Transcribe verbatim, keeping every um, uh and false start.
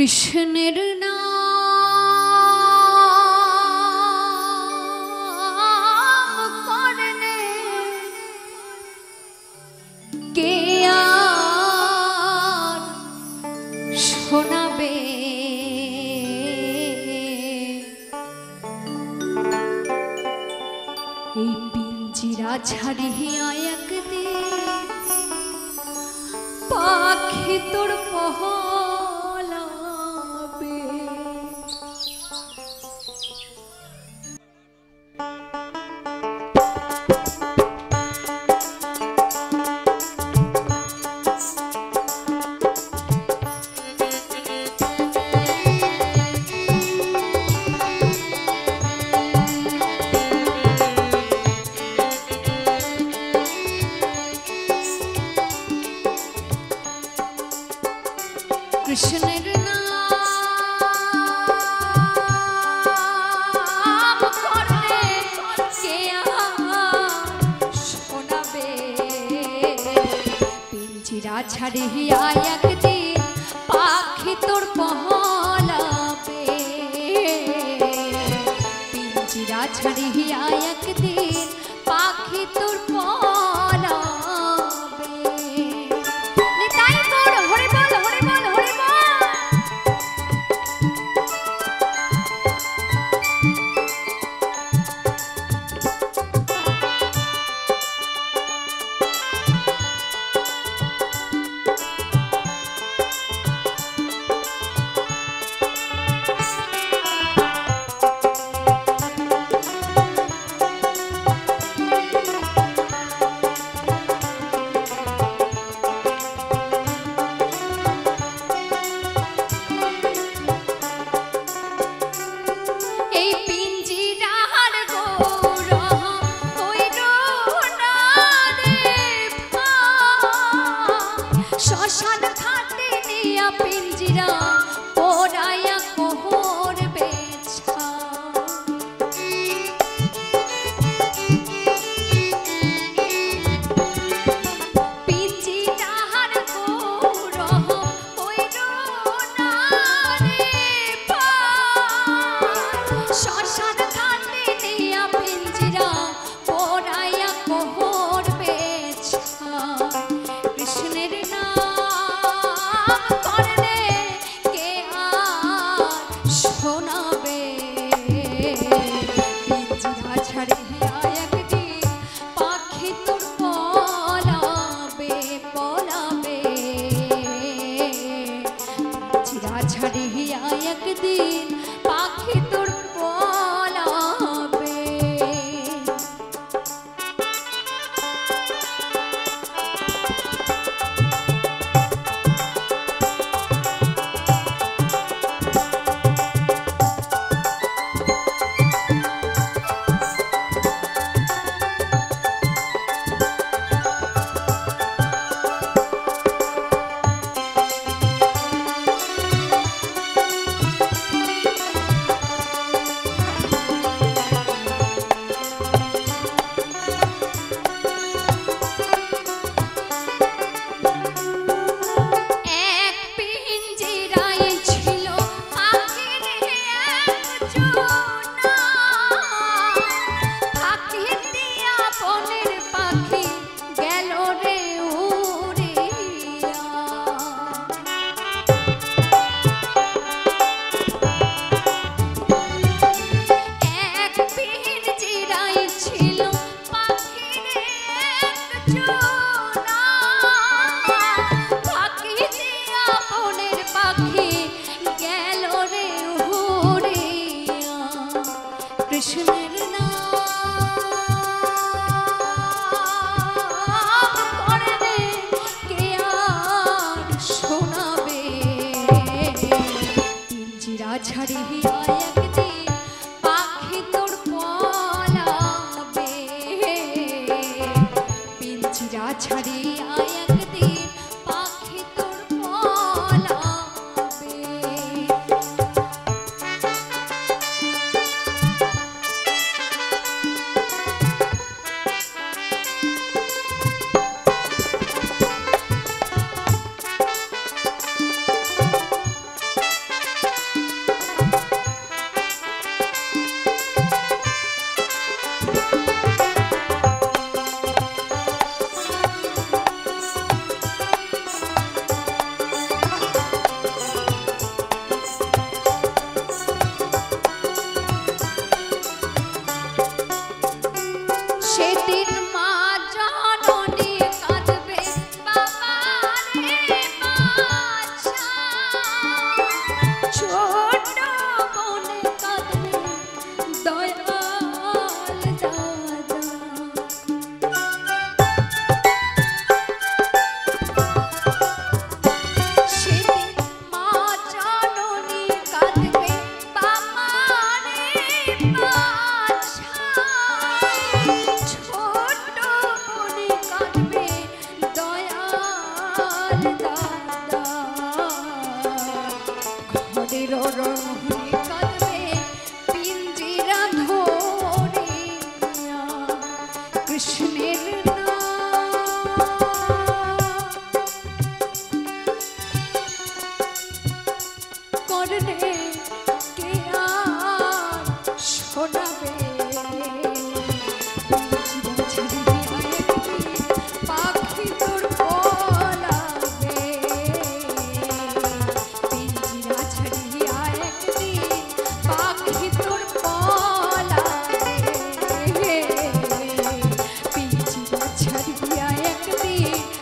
কৃষ্ণের নাম করলে কে আর শোনাবে এই পিঞ্জিরা ছাড়িয়া একদিন পাখি তোর পহলাবে। কৃষ্ণের নাম করলে কে শোনাবে পিঞ্জিরা ছাড়িয়া একদিন পাখি তোর পহলাবে। পিঞ্জিরা ছাড়িয়া একদিন পাখি তোর পহলাবে। নিতাই গৌর হরি বল হরি বল হরি বল। শ্মশান ঘাটে নিয়া পিঞ্জিরা পোড়ায়া কোহর বেছা। পিঞ্জিরার গৌরহ হইল না রে ভাই। শ্মশান ঘাটে নিয়া পিঞ্জিরা পোড়ায়া কোহর বেছা। কৃষ্ণের নাম করলে কে আর শোনাবে পিঞ্জিরা ছাড়িয়া একদিন পাখি তোর পলাবে পলাবে। পিঞ্জিরা ছাড়িয়া একদিন পাখি তোর পলাবে। কৃষ্ণের নাম করলে কে আর শোনাবে পিঞ্জিরা ছাড়িয়া একদিন পাখি তোর পলাবে। পিঞ্জিরা ছাড়িয়া একদিন পাখি তোর পলাবে। দেখতে